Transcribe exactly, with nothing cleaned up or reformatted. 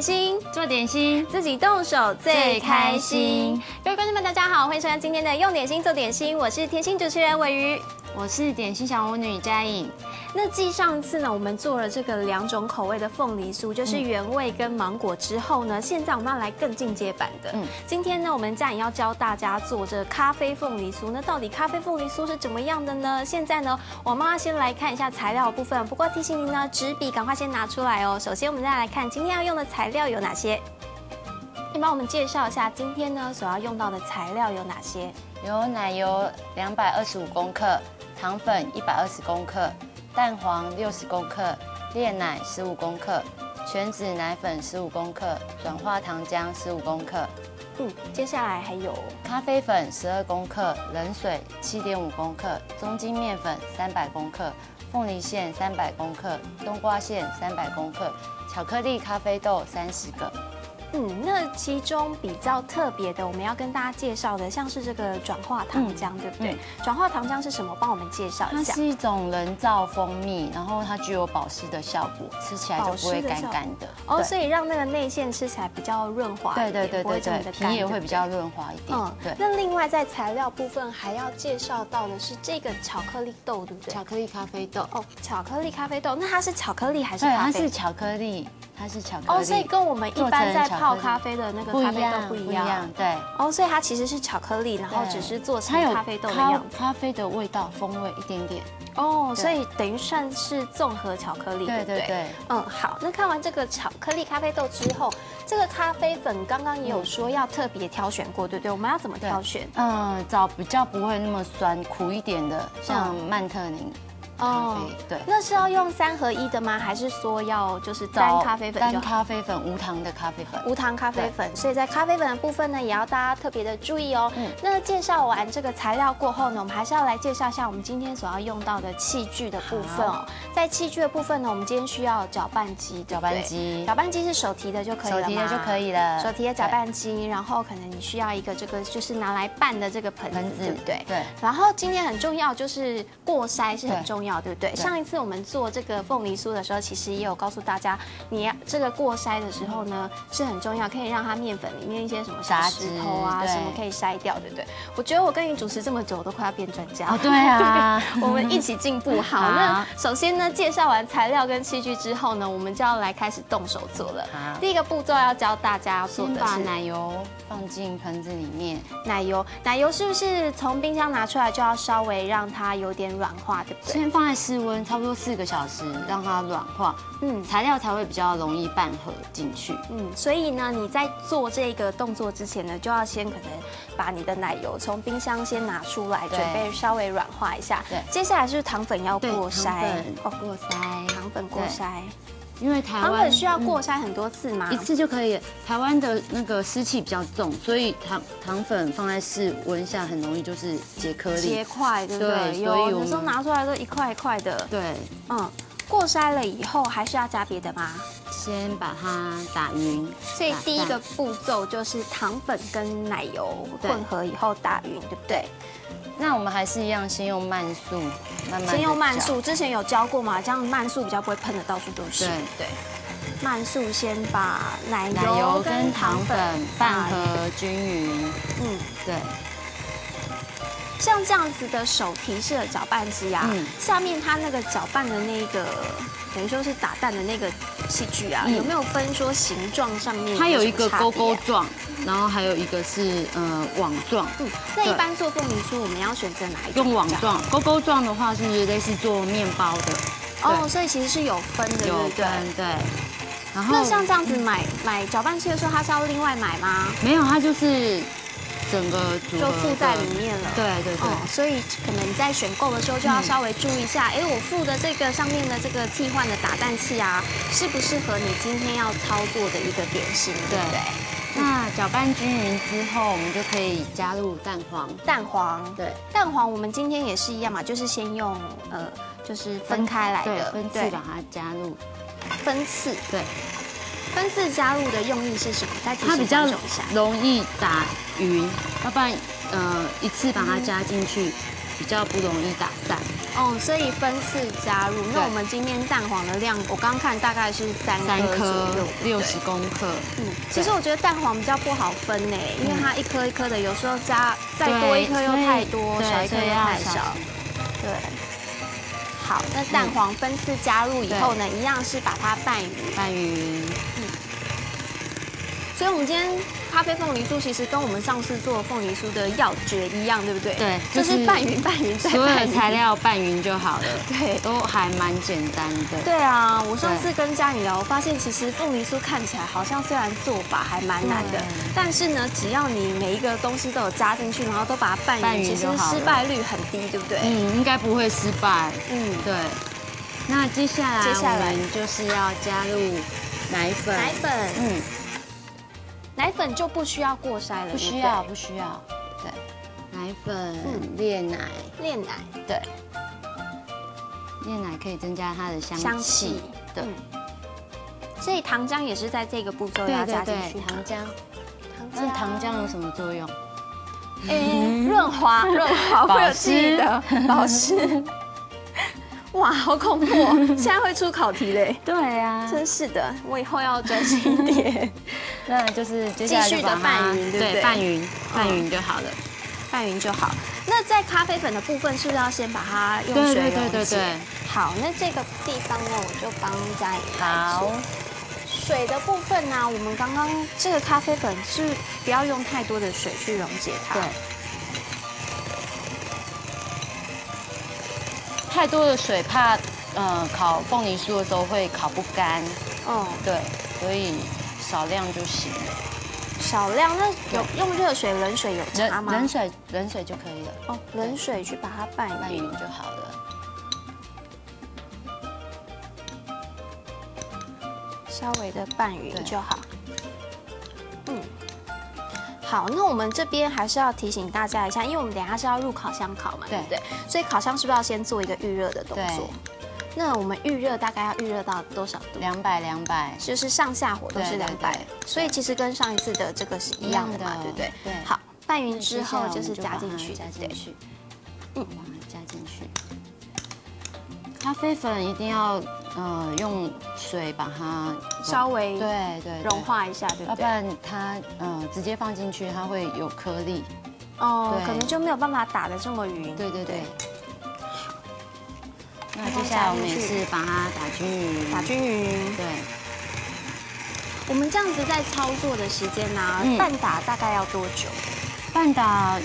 心， 做点心， 自己动手最开心。各位观众们，大家好，欢迎收看今天的用点心做点心，我是甜心主持人尾鱼， 我是点心小魔女佳颖。 那继上次呢，我们做了这个两种口味的凤梨酥，就是原味跟芒果之后呢，现在我们要来更进阶版的。嗯，今天呢，我们佳颖要教大家做这咖啡凤梨酥。那到底咖啡凤梨酥是怎么样的呢？现在呢，我们要先来看一下材料的部分。不过提醒您呢，纸笔赶快先拿出来哦。首先，我们再来看今天要用的材料有哪些。你帮我们介绍一下今天呢所要用到的材料有哪些？ 有奶油两百二十五公克，糖粉一百二十公克。蛋黄六十公克，炼奶十五公克，全脂奶粉十五公克，转化糖浆十五公克。 嗯，接下来还有咖啡粉十二公克，冷水七点五公克，中筋面粉三百公克，凤梨馅三百公克，冬瓜馅三百公克，巧克力咖啡豆三十个。 嗯，那其中比较特别的，我们要跟大家介绍的，像是这个转化糖浆，嗯、对不对？嗯、转化糖浆是什么？帮我们介绍一下。 它是一种人造蜂蜜，然后它具有保湿的效果，吃起来就不会干干的。 哦，所以让那个内馅吃起来比较润滑一点， 对对对对对，皮也会比较润滑一点。嗯，对。 那另外在材料部分还要介绍到的是这个巧克力豆，对不对？ 巧克力咖啡豆。 哦，巧克力咖啡豆，那它是巧克力还是咖啡？ 对，它是巧克力。它是巧克力哦，所以跟我们一般在泡咖啡的那个咖啡豆不一样， 对。 哦，所以它其实是巧克力，然后只是做成咖啡豆的样子， 咖啡的味道、风味一点点。 哦，所以等于算是综合巧克力，对对对。嗯，好，那看完这个巧克力咖啡豆之后，这个咖啡粉刚刚也有说要特别挑选过，对不对？我们要怎么挑选？ 嗯，找比较不会那么酸、苦一点的，像曼特宁。哦，对， 那是要用三合一的吗？还是说要就是单咖啡粉？ 单咖啡粉，无糖的咖啡粉， 无糖咖啡粉。所以在咖啡粉的部分呢，也要大家特别的注意哦。嗯，那介绍完这个材料过后呢，我们还是要来介绍一下我们今天所要用到的器具的部分哦。在器具的部分呢，我们今天需要搅拌机， 搅拌机， 搅拌机是手提的就可以了， 手提的就可以了， 手提的搅拌机。然后可能你需要一个这个就是拿来拌的这个盆子，对不对？对。然后今天很重要就是过筛是很重要，对不对？上一次我们做这个凤梨酥的时候，其实也有告诉大家，你要这个过筛的时候呢是很重要，可以让它面粉里面一些什么小石头啊什么可以筛掉，对不对？我觉得我跟你主持这么久，我都快要变专家了。 哦，对啊， 我们一起进步。好，那首先呢，介绍完材料跟器具之后呢，我们就要来开始动手做了。第一个步骤要教大家要做的是把奶油放进盆子里面。 奶油，奶油是不是从冰箱拿出来就要稍微让它有点软化，对不对？ 先放在室温差不多四个小时，让它软化，嗯，材料才会比较容易拌合进去。 嗯，所以呢，你在做这个动作之前呢，就要先可能把你的奶油从冰箱先拿出来，准备稍微软化一下。对，接下来是糖粉要过筛， 哦，过筛， 糖粉过筛。 因为台湾糖粉需要过筛很多次吗？ 一次就可以。台湾的那个湿气比较重，所以糖糖粉放在室温下很容易就是结颗粒、 结块，对不对？有，有时候拿出来都一块一块的。 对， 嗯，过筛了以后还需要加别的吗？ 先把它打匀。 所以第一个步骤就是糖粉跟奶油混合以后打匀，对不对？ 那我们还是一样，先用慢速，慢慢。 先用慢速，之前有教过嘛？这样慢速比较不会喷的到处都是。对对。慢速先把奶油跟糖粉拌合均匀。嗯，对。 像这样子的手提式的搅拌机啊，嗯、下面它那个搅拌的那个，等于说是打蛋的那个器具啊，嗯、有没有分说形状上面？ 它有一个勾勾状，然后还有一个是呃网状。嗯， 那一般做凤梨酥我们要选择哪一种？ 用网状，勾勾状的话是类似做面包的。 哦，所以其实是有分的，对不对？ 对。 然后那像这样子买买搅拌器的时候，它是要另外买吗？ 没有，它就是整个组合就附在里面了。 对对对。哦， 所以可能你在选购的时候就要稍微注意一下，哎，我附的这个上面的这个替换的打蛋器啊，适不适合你今天要操作的一个点心，对不对？ 那搅拌均匀之后，我们就可以加入蛋黄。 蛋黄，对，蛋黄我们今天也是一样嘛，就是先用呃，就是分开来的， 分次把它加入。 分次， 对， 分次加入的用意是什么？再提它比较容易打匀，要不然呃一次把它加进去比较不容易打散。 哦，所以分次加入。那我们今天蛋黄的量，我刚刚看大概是三颗左右， 六十公克。 嗯，其实我觉得蛋黄比较不好分呢，因为它一颗一颗的，有时候加再多一颗又太多，少一颗又太少。对。好，那蛋黄分次加入以后呢，一样是把它拌匀。 拌匀。嗯。 所以我们今天咖啡凤梨酥其实跟我们上次做凤梨酥的要诀一样，对不对？ 对， 就是拌匀、拌匀再拌匀， 所有的材料拌匀就好了。 对， 都还蛮简单的。 对啊，我上次跟佳颖聊，我发现其实凤梨酥看起来好像虽然做法还蛮难的，但是呢，只要你每一个东西都有加进去，然后都把它拌匀，其实失败率很低，对不对？ 嗯，应该不会失败。嗯，对。那接下来，接下来就是要加入奶粉。 奶粉，嗯。奶粉就不需要过筛了， 不需要，不需要。对，奶粉、炼奶、 炼奶， 对，炼奶可以增加它的香气。对， 所以糖浆也是在这个步骤要加进去。 糖浆，那糖浆有什么作用？ 哎，润滑，润滑，会有记得保湿。哇，好恐怖哦！现在会出考题嘞。 对呀， 真是的，我以后要专心一点。 那就是继续的拌匀，对不对？ 拌匀，拌匀就好了， 拌匀就好。那在咖啡粉的部分，是不是要先把它用水溶解？好，那这个地方呢，我就帮佳颖来做。水的部分呢，我们刚刚这个咖啡粉是不要用太多的水去溶解它。对。 太多的水怕，呃，烤凤梨酥的时候会烤不干。哦，对，所以少量就行了。 少量，那有用热水、冷水有差吗？ 冷水，冷水就可以了。 哦，冷水去把它拌拌匀就好了。 稍微的拌匀就好。嗯。好，那我们这边还是要提醒大家一下，因为我们等一下是要入烤箱烤嘛，对不对？所以烤箱是不是要先做一个预热的动作？那我们预热大概要预热到多少度？ 两百，两百， 就是上下火都是两百，所以其实跟上一次的这个是一样的嘛，对不对？对。好，拌匀之后就是加进去， 加进去，嗯，把它加进去。咖啡粉一定要呃用水把它稍微对对融化一下，对不对？ 要不然它呃直接放进去，它会有颗粒。 哦，可能就没有办法打得这么匀。 对对对。那接下来我们也是把它打均匀， 打均匀。 对。 我们这样子在操作的时间呢，拌打大概要多久？ 拌打